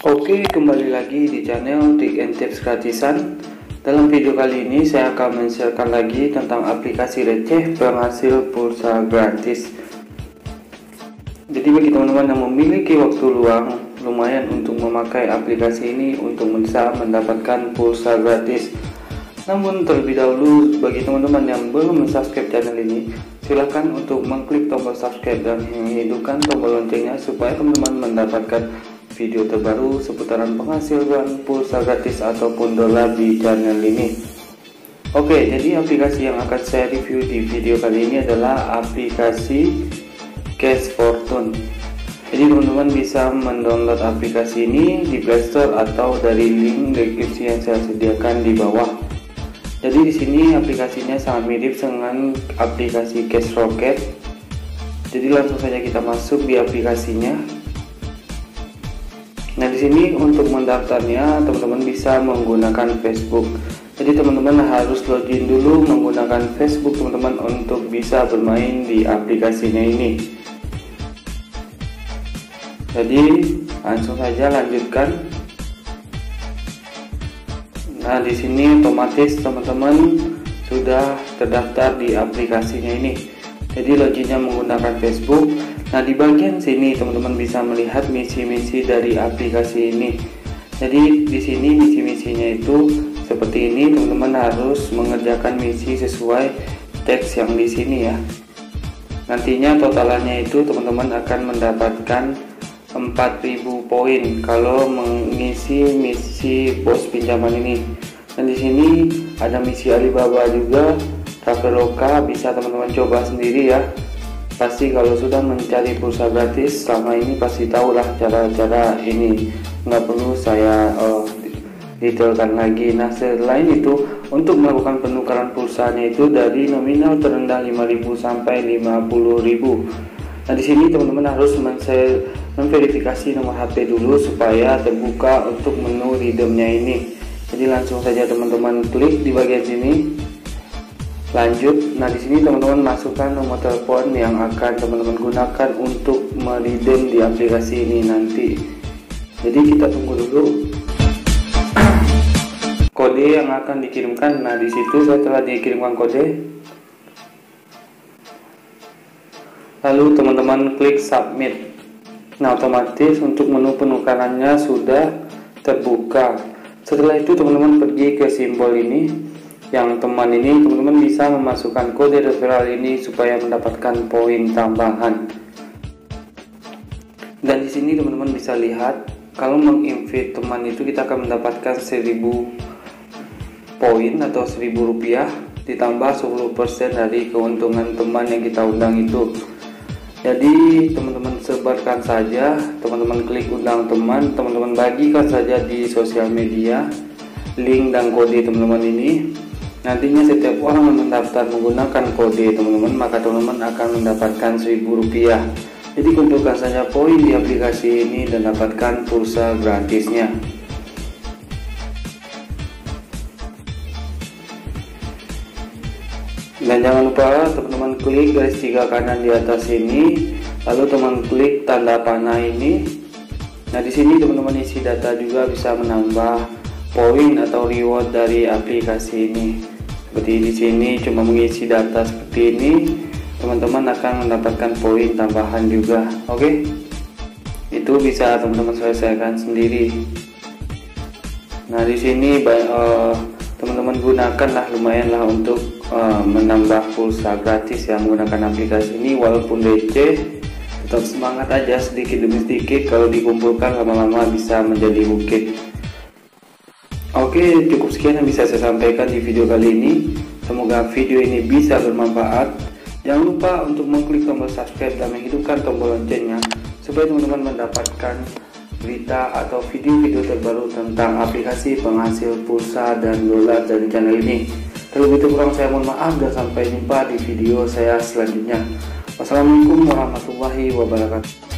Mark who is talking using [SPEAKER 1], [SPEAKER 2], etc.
[SPEAKER 1] Oke, kembali lagi di channel Trik and Tips Gratisan. Dalam video kali ini saya akan men-sharekan lagi tentang aplikasi receh penghasil pulsa gratis. Jadi bagi teman-teman yang memiliki waktu luang lumayan untuk memakai aplikasi ini untuk bisa mendapatkan pulsa gratis. Namun terlebih dahulu, bagi teman-teman yang belum subscribe channel ini, silahkan untuk mengklik tombol subscribe dan menghidupkan tombol loncengnya supaya teman-teman mendapatkan video terbaru seputaran penghasilan pulsa gratis ataupun dolar di channel ini. Oke, jadi aplikasi yang akan saya review di video kali ini adalah aplikasi Cash Fortune. Jadi teman-teman bisa mendownload aplikasi ini di Play Store atau dari link deskripsi yang saya sediakan di bawah. Jadi di sini aplikasinya sangat mirip dengan aplikasi Cash Rocket. Jadi langsung saja kita masuk di aplikasinya. Nah, di sini untuk mendaftarnya teman-teman bisa menggunakan Facebook. Jadi teman-teman harus login dulu menggunakan Facebook teman-teman untuk bisa bermain di aplikasinya ini. Jadi langsung saja lanjutkan. Nah, di sini otomatis teman-teman sudah terdaftar di aplikasinya ini. Jadi loginnya menggunakan Facebook. Nah, di bagian sini teman-teman bisa melihat misi-misi dari aplikasi ini. Jadi di sini misi-misinya itu seperti ini, teman-teman harus mengerjakan misi sesuai teks yang di sini ya. Nantinya totalannya itu teman-teman akan mendapatkan 4.000 poin kalau mengisi misi pos pinjaman ini. Dan di sini ada misi Alibaba juga, Traveloka, bisa teman-teman coba sendiri ya. Pasti kalau sudah mencari pulsa gratis selama ini pasti tahulah cara-cara ini, nggak perlu saya detailkan lagi. Nah, selain itu untuk melakukan penukaran pulsanya itu dari nominal terendah 5.000 sampai 50.000. Nah, di sini teman-teman harus memverifikasi nomor HP dulu supaya terbuka untuk menu redeemnya ini. Jadi langsung saja teman-teman klik di bagian sini. Lanjut. Nah, di sini teman-teman masukkan nomor telepon yang akan teman-teman gunakan untuk meredeem di aplikasi ini nanti. Jadi kita tunggu dulu kode yang akan dikirimkan. Nah, di situ saya telah dikirimkan kode. Lalu teman-teman klik submit. Nah, otomatis untuk menu penukarannya sudah terbuka. Setelah itu teman-teman pergi ke simbol ini yang teman ini, teman-teman bisa memasukkan kode referral ini supaya mendapatkan poin tambahan. Dan di sini teman-teman bisa lihat kalau menginvite teman itu kita akan mendapatkan 1.000 poin atau 1.000 rupiah ditambah 10% dari keuntungan teman yang kita undang itu. Jadi teman-teman sebarkan saja, teman-teman klik undang teman, teman-teman bagikan saja di sosial media link dan kode teman-teman ini. Nantinya setiap orang yang mendaftar menggunakan kode teman-teman, maka teman-teman akan mendapatkan 1.000 rupiah. Jadi kumpulkan saja poin di aplikasi ini dan dapatkan pulsa gratisnya. Dan jangan lupa teman-teman klik garis 3 kanan di atas ini, lalu teman klik tanda panah ini. Nah, di sini teman-teman isi data juga bisa menambah poin atau reward dari aplikasi ini. Seperti di sini cuma mengisi data seperti ini, teman-teman akan mendapatkan poin tambahan juga. Oke, itu bisa teman-teman selesaikan sendiri. Nah, di sini teman-teman gunakanlah, lumayanlah untuk menambah pulsa gratis yang menggunakan aplikasi ini. Walaupun receh, tetap semangat aja, sedikit demi sedikit kalau dikumpulkan lama-lama bisa menjadi bukit. Oke, cukup sekian yang bisa saya sampaikan di video kali ini. Semoga video ini bisa bermanfaat. Jangan lupa untuk mengklik tombol subscribe dan menghidupkan tombol loncengnya supaya teman-teman mendapatkan berita atau video-video terbaru tentang aplikasi penghasil pulsa dan dolar dari channel ini. Terlebih kurang saya mohon maaf dan sampai jumpa di video saya selanjutnya. Wassalamualaikum warahmatullahi wabarakatuh.